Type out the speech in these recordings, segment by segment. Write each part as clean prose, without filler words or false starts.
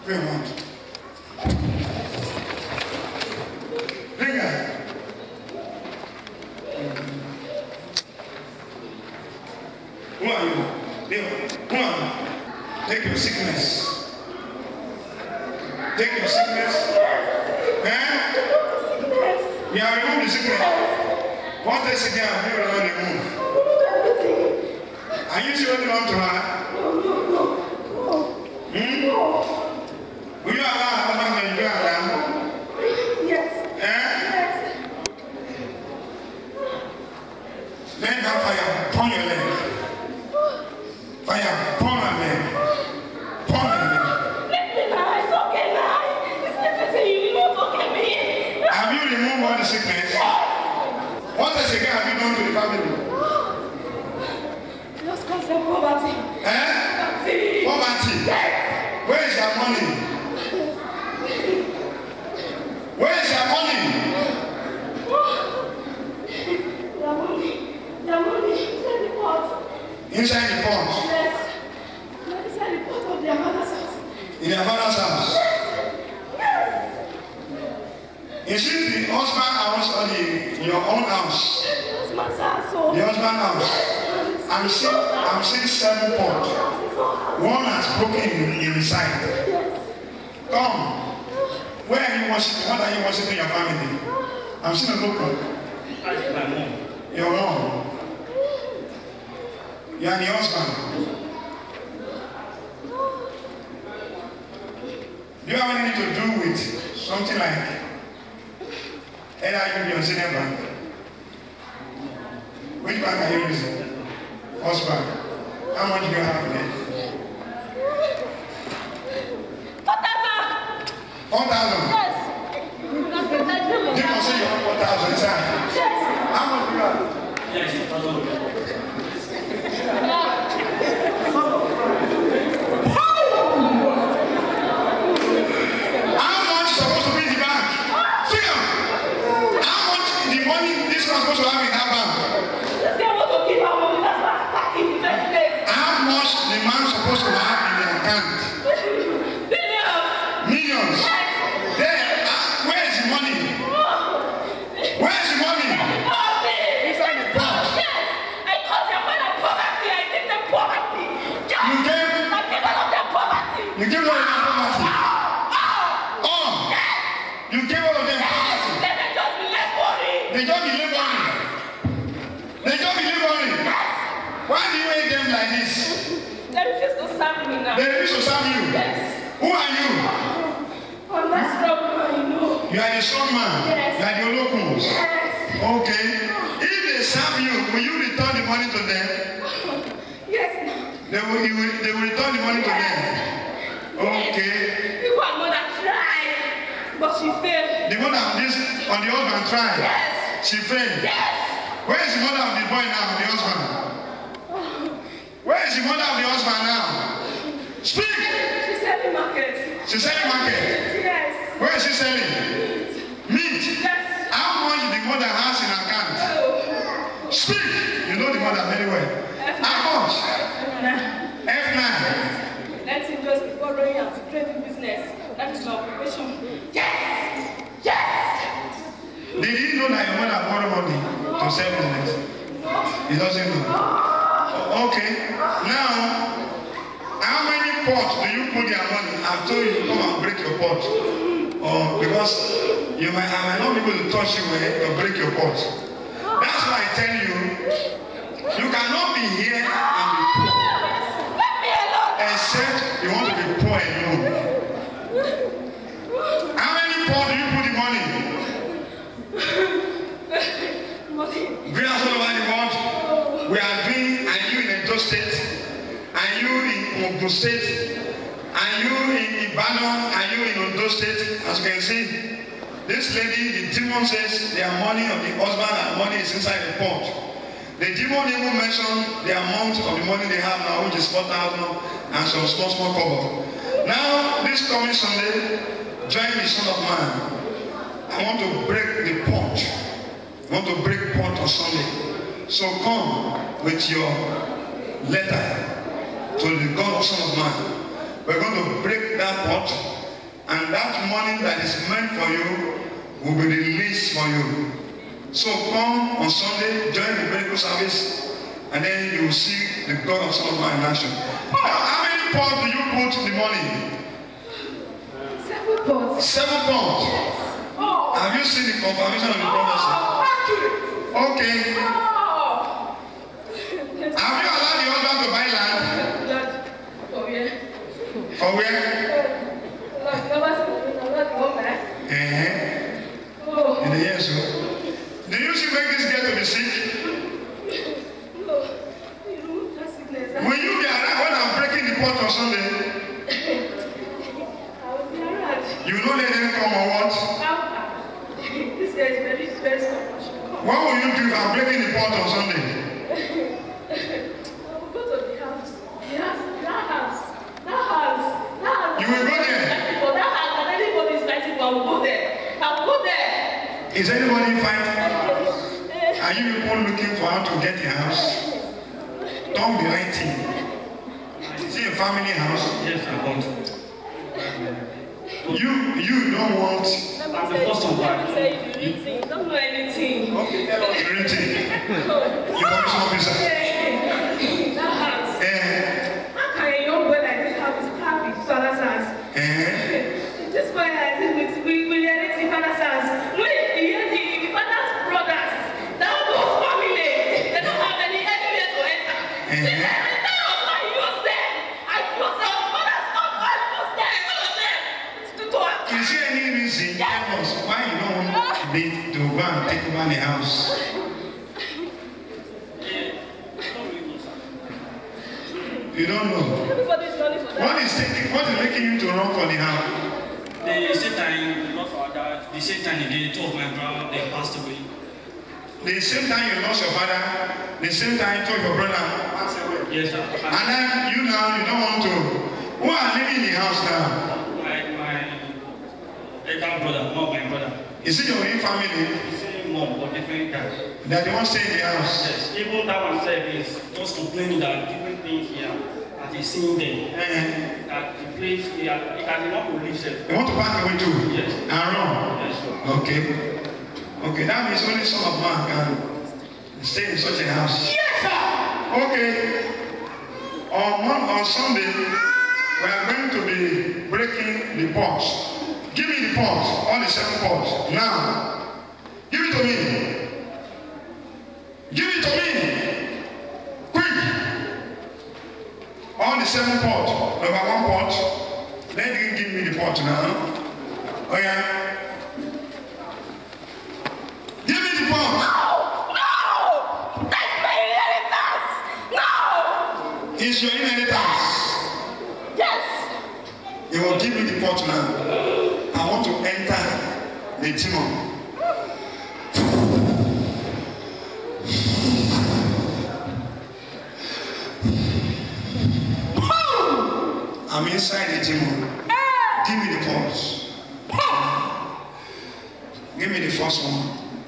Bring one. Bring her. Who are you? Who are you? Take your sickness. Take your sickness. Eh? We have removed the sickness. What is it again? We will not remove. Are you sure you want to have? Will you allow her husband when you are around? Yes. Eh? Yes. Let that fire upon your leg. Fire upon her leg. Upon her leg. Let me lie. It's okay now. It's everything you want to get me. Have you removed all the sickness? What else again have you done to the family? Just cause of poverty. Eh? Poverty. Poverty. Yes. Where is your money? Where is your money? Your money inside the pot. Inside the pot. Yes. Not inside the pot of their mother's house. In their father's house. Yes. Is it the husband house or your own house? That's my house. The husband house. I'm seeing 7 pots. One has broken inside. Yes. Come. Where are you worshiping? What are you worshiping your family? I'm seeing a local. My mom. Your mom. You are the husband. Do you have anything to do with something like either you senior bank? Which bank are you using? Husband. How much do you have there? 4,000. 4,000. Yes. You must say you have 4,000 inside. Yes. How much do you have? Yes, How much is supposed to be in the bank? Figure. How much the money this one is supposed to have in that bank? This guy wants to give our money. That's why I'm attacking in the first place. How much the man is supposed to have in the account? Billions. Millions. Then, where is the money? Where is the money? Inside the pot. Yes. I caused your father poverty. I give them poverty. Yes. You gave? I give all of them poverty. You gave all of them poverty. Oh. Yes. You gave all of them poverty. Let them just be laboring. They just be laboring. They just be laboring. Why do you hate them like this? They refuse to serve me now. They refuse to serve you. Yes. Who are you? I'm not strong, you know. You are the strong man. Yes. You are the locals. Yes. Okay. If they serve you, will you return the money to them? Yes. They will return the money to them. Okay. People are mother tried, but she failed. The mother on the husband tried. Yes. She failed. Yes. Where is the mother of the boy now, the husband? Where is the mother of the husband now? Speak! She's selling market. She's selling market. Yes. Where is she selling? Meat. Yes. How much the mother has in her account? Oh. Speak! You know the mother very well. How much? F9. Let him just be following and trading business. That is my occupation. Yes! Yes! Did he know that your mother borrowed money to sell business? He doesn't know. Okay. Now, how many pots do you put your money? I've told you to come and break your pot. Because I might not be able to touch you to break your pot. That's why I tell you, you cannot be here and be poor. Let me alone! Except you want to be poor alone. How many pots do you put the money? Grants all over the world. We are doing, and you in Edo State, and you in Ogun State, and you in Ibadan, and you in Ondo State. As you can see, this lady, the demon says their money of the husband and money is inside the pot. The demon even mentioned the amount of the money they have now, which is 4,000 and some small cover. Now, this coming Sunday, join the Son of Man. I want to break the pot. I want to break pot on Sunday. So come with your letter to the God of Son of Man. we're going to break that pot, and that money that is meant for you will be released for you. So come on Sunday, join the medical service, and then you will see the God of Solomon in action. How many pots do you put the money? 7 pots. 7 pots. Yes. Oh. Have you seen the confirmation of the prophecy? Okay. Have you allowed the husband to buy land? For where? For where? In the years. Do you see make this girl to be sick? No. That sickness. Will you be around when I'm breaking the pot on Sunday? I will be around. You will not let them come or what? This guy is very smart. What will you do if I'm breaking the pot on Sunday? I will go to the house. That house. You will go there? That house, and anybody is fighting for, I will go there. I will go there. Is anybody fighting? Are you people looking for how to get a house? Don't be writing. Is it a family house? Yes, I want. You don't want. I'm the first one. Let me tell you don't know anything. Okay, tell us everything. Information officer. That house. How can a young boy like this have his father's house? This boy like this we inherit the father's house. When he hears the father's brothers, that those family, they don't have anywhere to enter. This is the house I use them. I use them. Father's house, I use them. All of them. Is there any reason why you don't want me to go and take over the house? You don't know. Everybody's running for that. What is making you to run for the house? The same time, not for that. The same time again, 2 of my brothers they passed away. The same time you lost your father, the same time 2 of your brother passed away. Yes, sir. And then you don't want to. Who are living in the house now? My elder brother, not my brother. Is it your own family? The same mom, but different guy. That they won't stay in the house? Yes, even that one said is just complaining that different things here, as he's seeing them, that the place, he has not to leave self. They want to back away too? Yes. And run? Yes, sir. Okay. Okay, that means only son of man can stay in such a house. Yes, sir. Okay. On Sunday, we are going to be breaking the pots. Give me the pots, all the 7 pots. Now, give it to me. Give it to me. Quick. All the 7 pots. Number 1 pot. Let him give me the pot now. Oh yeah. Give me the pot. No! That's my inheritance! No! It's your inheritance. Yes! You will give me the pot now. I want to enter the demon. I'm inside the demon. Give me the pot. Give me the first one.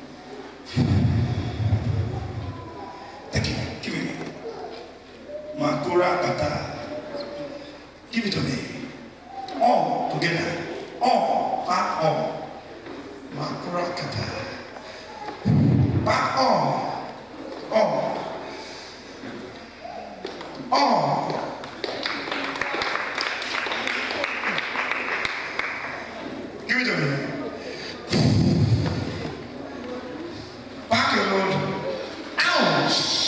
Take it. Give me. Makura kata. Give it to me. All together. All. Back all. Makura kata. Back all. All. All. Give it to me. Back your load. Ouch.